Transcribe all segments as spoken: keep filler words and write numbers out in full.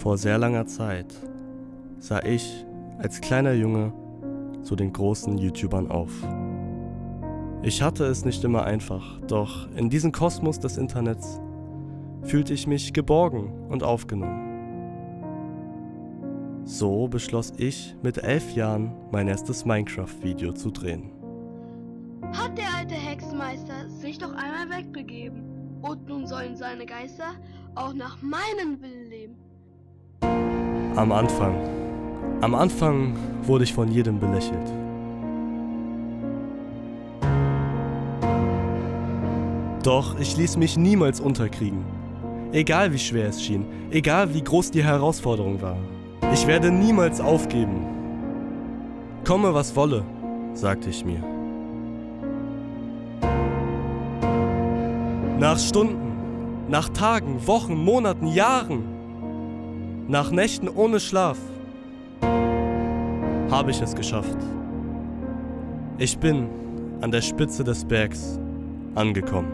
Vor sehr langer Zeit sah ich als kleiner Junge zu den großen YouTubern auf. Ich hatte es nicht immer einfach, doch in diesem Kosmos des Internets fühlte ich mich geborgen und aufgenommen. So beschloss ich mit elf Jahren mein erstes Minecraft-Video zu drehen. Hat der alte Hexenmeister sich doch einmal wegbegeben und nun sollen seine Geister auch nach meinem Willen leben. Am Anfang, am Anfang wurde ich von jedem belächelt. Doch ich ließ mich niemals unterkriegen. Egal wie schwer es schien, egal wie groß die Herausforderung war. Ich werde niemals aufgeben. Komme was wolle, sagte ich mir. Nach Stunden, nach Tagen, Wochen, Monaten, Jahren, nach Nächten ohne Schlaf, habe ich es geschafft. Ich bin an der Spitze des Bergs angekommen.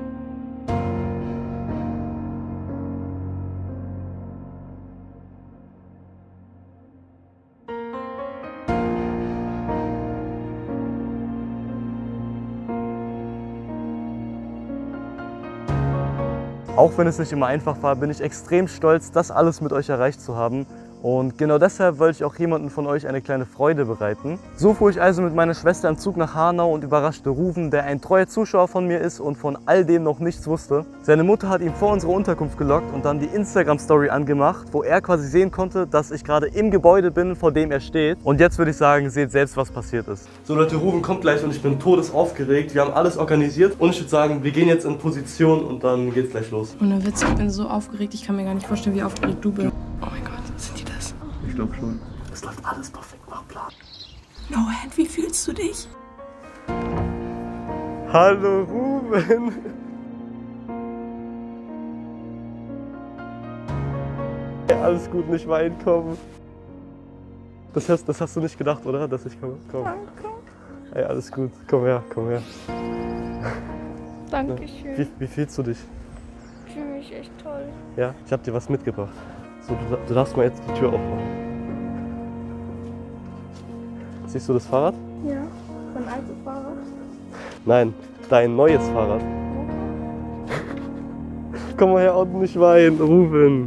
Auch wenn es nicht immer einfach war, bin ich extrem stolz, das alles mit euch erreicht zu haben. Und genau deshalb wollte ich auch jemanden von euch eine kleine Freude bereiten. So fuhr ich also mit meiner Schwester im Zug nach Hanau und überraschte Ruven, der ein treuer Zuschauer von mir ist und von all dem noch nichts wusste. Seine Mutter hat ihn vor unsere Unterkunft gelockt und dann die Instagram-Story angemacht, wo er quasi sehen konnte, dass ich gerade im Gebäude bin, vor dem er steht. Und jetzt würde ich sagen, seht selbst, was passiert ist. So Leute, Ruven kommt gleich und ich bin todesaufgeregt. Wir haben alles organisiert und ich würde sagen, wir gehen jetzt in Position und dann geht's gleich los. Ohne Witz, ich bin so aufgeregt, ich kann mir gar nicht vorstellen, wie aufgeregt du bist. Oh mein Gott, sind die das? Ich glaube schon. Es läuft alles perfekt nach Plan. Nohan, wie fühlst du dich? Hallo Ruven! Alles gut, nicht weinen, komm. Das hast, das hast du nicht gedacht, oder? Dass ich komme? Komm. Danke. Ey, alles gut. Komm her, komm her. Dankeschön. Wie, wie fühlst du dich? Ich fühle mich echt toll. Ja, ich habe dir was mitgebracht. So, du, du darfst mal jetzt die Tür aufmachen. Siehst du das Fahrrad? Ja, mein altes Fahrrad. Nein, dein neues Fahrrad. Komm mal her und nicht weinen, Ruven.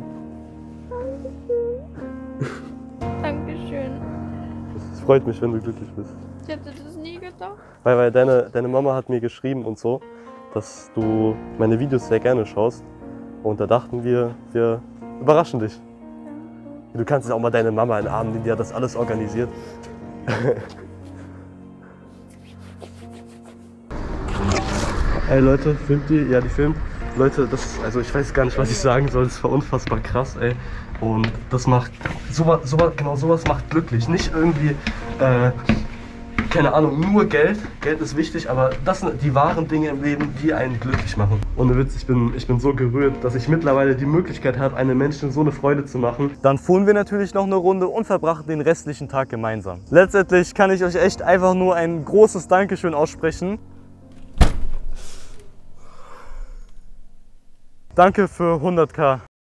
Dankeschön. Es freut mich, wenn du glücklich bist. Ich hätte das nie gedacht. Weil, weil deine, deine Mama hat mir geschrieben und so, dass du meine Videos sehr gerne schaust. Und da dachten wir, wir überraschen dich. Ja. Du kannst jetzt auch mal deine Mama in den Arm nehmen, die hat das alles organisiert. Ey Leute, filmt die? Ja, die filmt. Leute, das, also ich weiß gar nicht, was ich sagen soll, das war unfassbar krass, ey. Und das macht, sowas, sowas, genau sowas macht glücklich. Nicht irgendwie, äh, keine Ahnung, nur Geld. Geld ist wichtig, aber das sind die wahren Dinge im Leben, die einen glücklich machen. Ohne Witz, ich bin, ich bin so gerührt, dass ich mittlerweile die Möglichkeit habe, einem Menschen so eine Freude zu machen. Dann fuhren wir natürlich noch eine Runde und verbrachten den restlichen Tag gemeinsam. Letztendlich kann ich euch echt einfach nur ein großes Dankeschön aussprechen. Danke für hunderttausend.